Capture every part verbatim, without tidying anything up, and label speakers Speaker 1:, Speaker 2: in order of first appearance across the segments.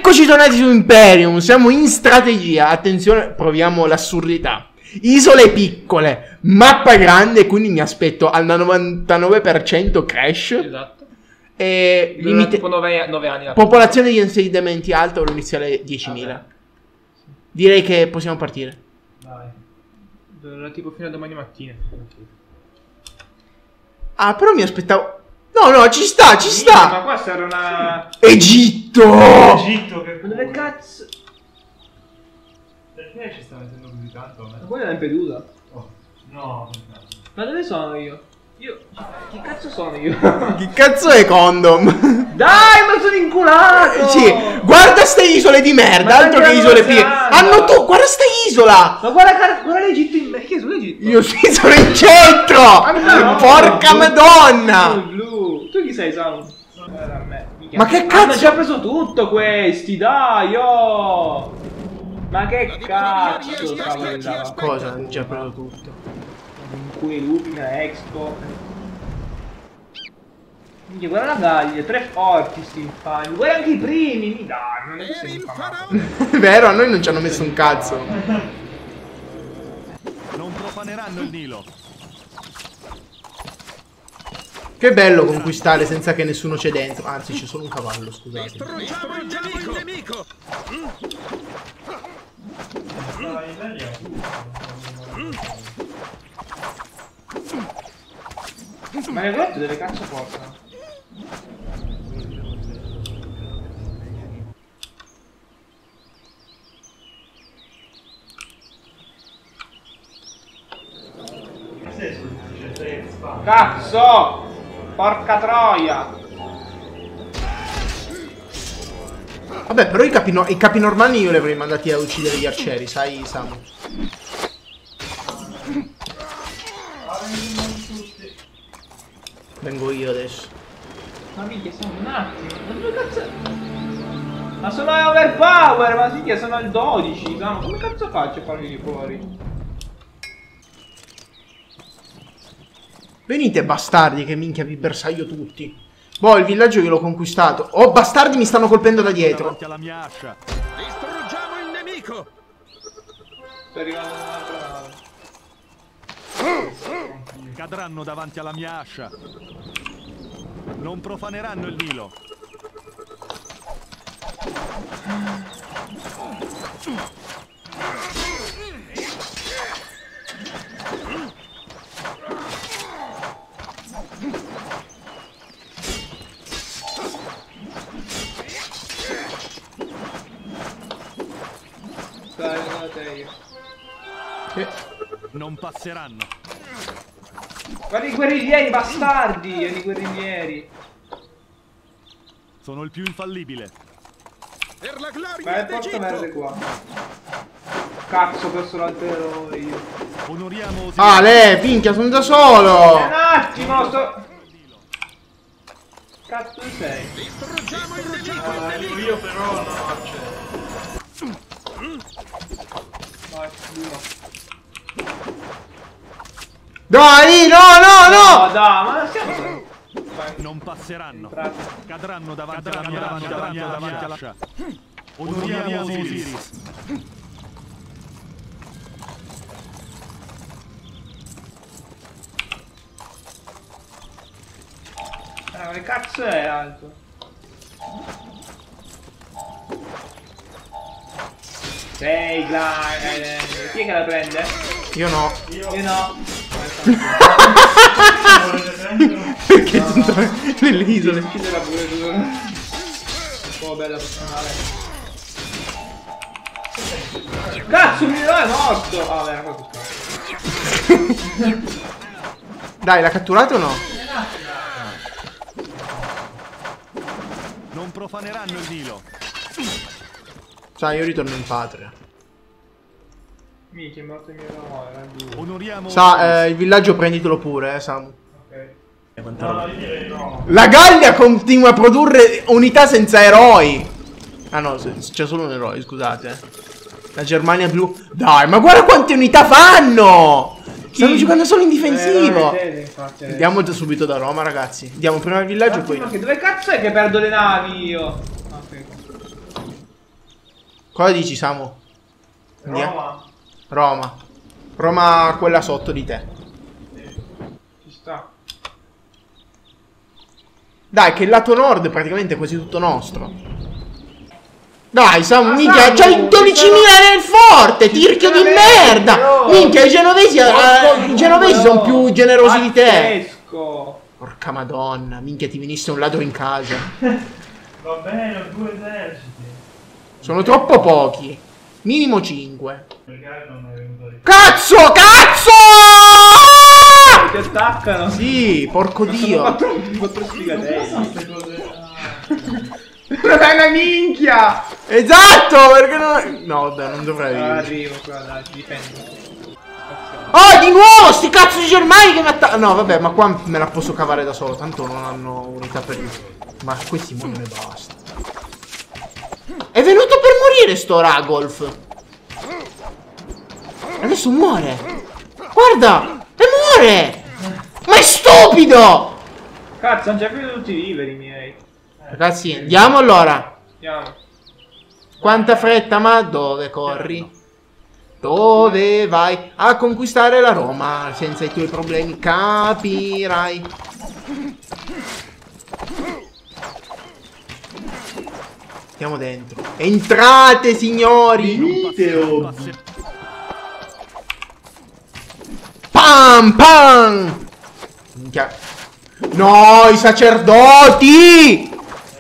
Speaker 1: Eccoci tornati su Imperium, siamo in strategia, attenzione, proviamo l'assurdità. Isole piccole, mappa grande, quindi mi aspetto al novantanove per cento crash.
Speaker 2: Esatto.
Speaker 1: E limite...
Speaker 2: tipo nove anni.
Speaker 1: Popolazione di insediamenti alta, ora iniziale diecimila. Direi che possiamo partire.
Speaker 2: Dai. Tipo fino a domani mattina.
Speaker 1: Ah, però mi aspettavo... No, no, ci sta, ci
Speaker 2: Minchia,
Speaker 1: sta.
Speaker 2: ma qua sarà una...
Speaker 1: Egitto!
Speaker 2: Egitto, che... Ma dove cazzo...
Speaker 3: Perché ci sta mettendo così tanto?
Speaker 2: Ma quella è Lampedusa?
Speaker 3: Oh, no.
Speaker 2: Ma dove sono io? Io... Chi cazzo sono io?
Speaker 1: Che cazzo è Condom?
Speaker 2: Dai, ma sono inculato!
Speaker 1: Sì, guarda ste isole di merda,
Speaker 2: Ma
Speaker 1: altro che
Speaker 2: andiamo
Speaker 1: isole
Speaker 2: in
Speaker 1: piccole.
Speaker 2: Zelanda.
Speaker 1: Hanno tu, guarda sta isola!
Speaker 2: Ma guarda, guarda l'Egitto in... Che sono l'Egitto?
Speaker 1: Io sì, sono in centro!
Speaker 2: no,
Speaker 1: Porca
Speaker 2: blu,
Speaker 1: madonna!
Speaker 2: Blu, blu. Tu chi sei, Samu? Guarda a me. Minchia.
Speaker 1: Ma che
Speaker 2: Hanno
Speaker 1: cazzo?
Speaker 2: già preso tutto questi, dai, oh! Ma che cazzo stavo vedendo?
Speaker 1: Cosa? Hanno già preso tutto.
Speaker 2: In cui Lupina, Expo. Minchia, guarda la Gallia, tre forti sti infami. Guarda anche i primi, mi dai, non è che sei infamato.
Speaker 1: Vero, a noi non ci hanno messo un cazzo.
Speaker 4: Non profaneranno il Nilo.
Speaker 1: Che bello conquistare senza che nessuno c'è dentro. Anzi, c'è solo un cavallo, scusate.
Speaker 4: Distruggiamo il nemico.
Speaker 2: Ma le grotte dove cazzo portano? Cazzo! Porca troia!
Speaker 1: Vabbè, però i capi, no i capi normanni io li avrei mandati a uccidere gli arcieri, sai, Samu? Vengo io adesso.
Speaker 2: Ma minchia, sono un attimo. Ma dove cazzo... Ma sono overpower, ma sì che sono al dodici, no? Come cazzo faccio a farli fuori?
Speaker 1: Venite bastardi che minchia vi bersaglio tutti. Boh, il villaggio io l'ho conquistato. Oh, bastardi mi stanno colpendo da dietro.
Speaker 4: Davanti alla mia ascia. Distruggiamo il nemico.
Speaker 2: Sto arrivando un'altra nave.
Speaker 4: Cadranno davanti alla mia ascia. Non profaneranno il Nilo.
Speaker 2: Dai, guardate io.
Speaker 1: Sì.
Speaker 4: Non passeranno.
Speaker 2: Guarda i guerriglieri, bastardi! E i guerriglieri.
Speaker 4: Sono il più infallibile. Per la gloria
Speaker 2: Vai al porto verde qua. Cazzo, ho perso l'altero io.
Speaker 4: Onoriamo Osiris.
Speaker 1: Ah, le, minchia, sono da solo.
Speaker 2: Un attimo, sto... Cazzo di sei?
Speaker 4: Distruggiamo il nemico.
Speaker 3: Ah, arrivo io però no, c'è.
Speaker 2: Vai, duro.
Speaker 1: Dai, no, no,
Speaker 2: No,
Speaker 1: no.
Speaker 2: dai, ma siamo... Vai.
Speaker 4: Non passeranno.
Speaker 2: Entrate.
Speaker 4: Cadranno davanti alla mia, davanti alla mia, davanti alla ascia. Onoriamo Osiris.
Speaker 2: Eh, ma che cazzo è alto? Sei glide. Chi è che la prende?
Speaker 1: Io no.
Speaker 2: Io no.
Speaker 1: Perché sono nelle isole.
Speaker 2: Uccidere pure tu. Un po' bella personale. Cazzo, il mio è morto! Ah, beh, cosa sta?
Speaker 1: Dai, l'ha catturato o no?
Speaker 4: Non profaneranno il Nilo.
Speaker 1: Sai, io ritorno in patria.
Speaker 2: Minchia, è morto il mio eroe, era duro.
Speaker 4: Onoriamo
Speaker 1: Sa, eh, il villaggio prenditelo pure, eh, Samu.
Speaker 2: Ok.
Speaker 3: No, io direi no.
Speaker 1: La Gallia continua a produrre unità senza eroi. Ah no, c'è solo un eroe, scusate. eh. La Germania blu. Dai, ma guarda quante unità fanno! Stanno giocando solo in difensivo.
Speaker 2: Eh, vedi, infatti, adesso.
Speaker 1: Andiamo già subito da Roma, ragazzi. Andiamo prima al villaggio e
Speaker 2: Attimo,
Speaker 1: poi.
Speaker 2: che dove cazzo è che perdo le navi io? Ok.
Speaker 1: Cosa dici, Samu? Andiamo.
Speaker 3: Roma.
Speaker 1: Roma. Roma quella sotto di te.
Speaker 2: Ci sta.
Speaker 1: Dai, che il lato nord è praticamente quasi tutto nostro. Dai, Samu,
Speaker 2: Ma
Speaker 1: minchia,
Speaker 2: Samu,
Speaker 1: c'hai dodicimila nel forte, tirchio di merda!
Speaker 2: però.
Speaker 1: Minchia, i genovesi, eh, i genovesi sono più generosi di te.
Speaker 2: Pazzesco.
Speaker 1: Porca madonna, minchia, ti venisse un ladro in casa.
Speaker 3: Va bene, ho due eserciti.
Speaker 1: Sono troppo pochi. Minimo cinque.
Speaker 3: Perché non è venuto di
Speaker 1: Cazzo, cazzo!
Speaker 2: Ti attaccano.
Speaker 1: Sì, porco
Speaker 2: Ma sono
Speaker 1: dio.
Speaker 2: quattro, quattro sfigatelli.
Speaker 3: queste cose.
Speaker 2: Ma è una minchia!
Speaker 1: Esatto, perché non... No, vabbè, non dovrei...
Speaker 2: Ah, arrivo qua, dai, ti difendo.
Speaker 1: Oh, di nuovo, sti cazzo di germani che mi attaccano. No, vabbè, ma qua me la posso cavare da solo. Tanto non hanno unità per... Ma questi muoiono e basta. È venuto per morire sto Ragolf. Adesso muore. Guarda, e muore. Ma è stupido.
Speaker 2: Cazzo, hanno già finito tutti i viveri miei.
Speaker 1: Ragazzi, andiamo allora.
Speaker 2: Andiamo.
Speaker 1: Quanta fretta, ma dove corri? Dove vai a conquistare la Roma senza i tuoi problemi? Capirai. Stiamo dentro. Entrate, signori.
Speaker 4: Venite, oh.
Speaker 1: Pam pam. Minchia. No, i sacerdoti.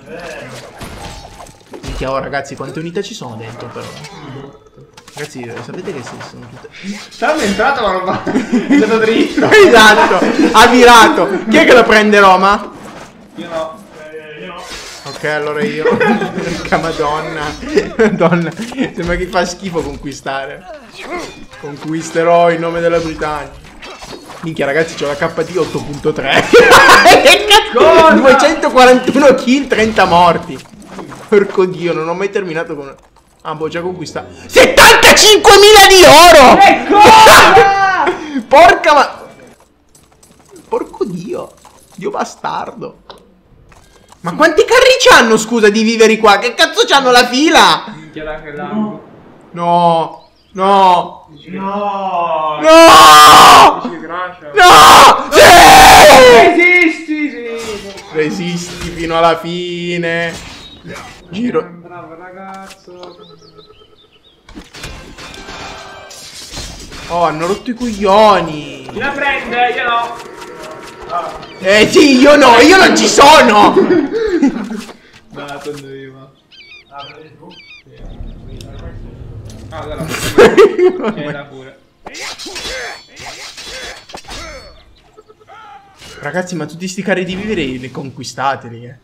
Speaker 1: Minchia, oh, ragazzi, quante unità ci sono dentro però. Ragazzi, sapete che sono tutte...
Speaker 2: Stanno entrato ma non va. È stato dritto.
Speaker 1: Esatto, ha virato. Chi è che lo prende Roma?
Speaker 2: Io no.
Speaker 3: Eh, io no.
Speaker 1: Ok, allora io. Porca madonna. Madonna. Sembra che fa schifo conquistare. Conquisterò in nome della Britannia. Minchia, ragazzi, c'ho la K D otto punto tre. Che cazzo? duecentoquarantuno kill, trenta morti. Porco dio, non ho mai terminato con... Ah, boh, già conquistato. settantacinquemila di oro!
Speaker 2: Che cosa?
Speaker 1: Porca ma... Porco dio. Dio bastardo. Ma quanti carri c'hanno, scusa, di viveri qua? Che cazzo c'hanno la fila?
Speaker 2: Minchia là che largo.
Speaker 1: No. No.
Speaker 3: No!
Speaker 1: No.
Speaker 2: Dici che gracia.
Speaker 1: No. Sì.
Speaker 2: Resisti, sì.
Speaker 1: Resisti fino alla fine. Giro.
Speaker 2: Bravo ragazzo.
Speaker 1: Oh, hanno rotto i coglioni.
Speaker 2: Chi la prende? Io no.
Speaker 1: Eh sì, io no, io non ci sono.
Speaker 2: No, la prendo io, ma.
Speaker 3: Ah, prendi tu?
Speaker 2: Ah, allora. C'è pure.
Speaker 1: Ragazzi, ma tutti sti carri di vivere li conquistateli, eh.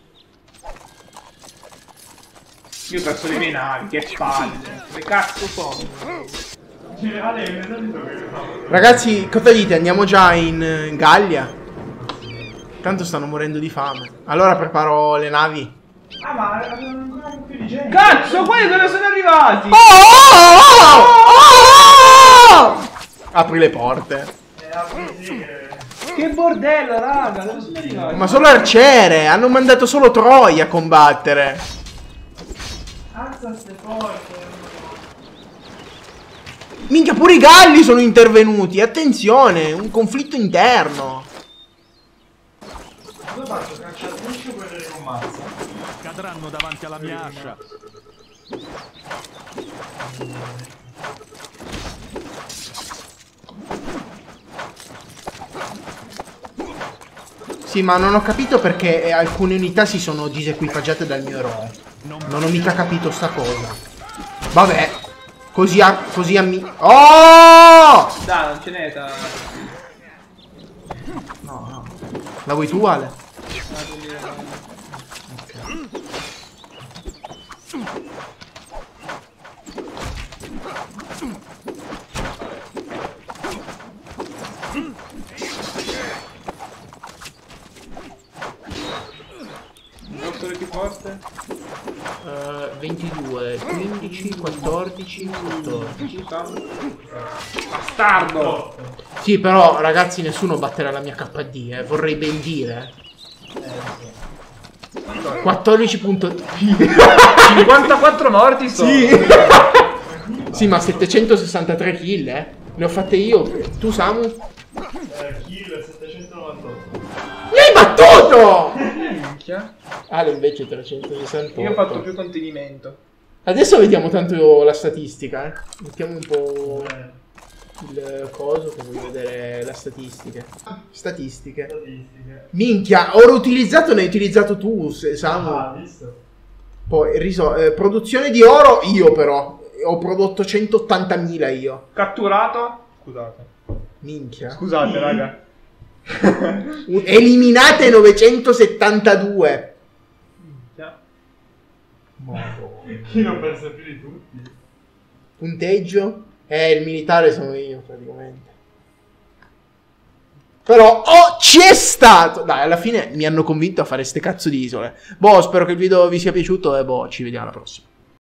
Speaker 2: Io ho perso le mie navi, che palle. Che cazzo sono?
Speaker 3: Ale, mi hai detto che no.
Speaker 1: Ragazzi, cosa dite? Andiamo già in, in Gallia? Tanto stanno morendo di fame. Allora preparo le navi.
Speaker 3: Ah, ma avevano ancora un po' più di gente.
Speaker 2: Cazzo, quelli dove sono arrivati?
Speaker 1: Oh, oh, oh, oh! Apri le porte.
Speaker 3: Eh, apri sì che...
Speaker 2: Che bordello, raga, dove sono arrivati?
Speaker 1: Ma solo arciere. Hanno mandato solo Troia a combattere.
Speaker 3: Alza ste porte.
Speaker 1: Minchia, pure i galli sono intervenuti. Attenzione, un conflitto interno.
Speaker 3: Cosa faccio? Cacciatrice o quelle che ammazza?
Speaker 4: Cadranno davanti alla mia ascia.
Speaker 1: Sì, ma non ho capito perché eh, alcune unità si sono disequipaggiate dal mio eroe. Non ho mica capito sta cosa. Vabbè. Così a... Così a mi... Oh!
Speaker 2: Dai, non ce n'è da...
Speaker 1: No, no. La vuoi tu, Ale?
Speaker 2: Posso più forte?
Speaker 1: Uh, ventidue, quindici, quattordici, quattordici.
Speaker 2: Bastardo!
Speaker 1: Sì, però, ragazzi, nessuno batterà la mia K D, eh. Vorrei ben dire. quattordici punto...
Speaker 2: cinquantaquattro morti sono.
Speaker 1: Sì. Sì, ma settecentosessantatré kill, eh. Ne ho fatte io. Tu, Samu?
Speaker 3: Eh, kill settecentonovantotto.
Speaker 1: Mi hai battuto!
Speaker 2: Minchia.
Speaker 1: Ale invece trecentosessantotto.
Speaker 2: Io ho fatto più contenimento.
Speaker 1: Adesso vediamo tanto la statistica, eh. Mettiamo un po'
Speaker 3: Eh,
Speaker 1: il coso che voglio vedere la statistica. Statistiche.
Speaker 3: statistiche.
Speaker 1: Minchia, oro utilizzato ne hai utilizzato tu, se- Samu.
Speaker 3: Ah, visto?
Speaker 1: Poi riso- eh, produzione di oro io però. Ho prodotto centottantamila io.
Speaker 2: Catturato. Scusate.
Speaker 1: Minchia.
Speaker 2: Scusate, raga.
Speaker 1: Un- Eliminate novecentosettantadue.
Speaker 2: Minchia.
Speaker 3: Chi non pensa più di tutti?
Speaker 1: Punteggio? Eh, il militare sono io praticamente. Però, oh, ci è stato! Dai, alla fine mi hanno convinto a fare ste cazzo di isole. Boh, spero che il video vi sia piaciuto e boh, ci vediamo alla prossima.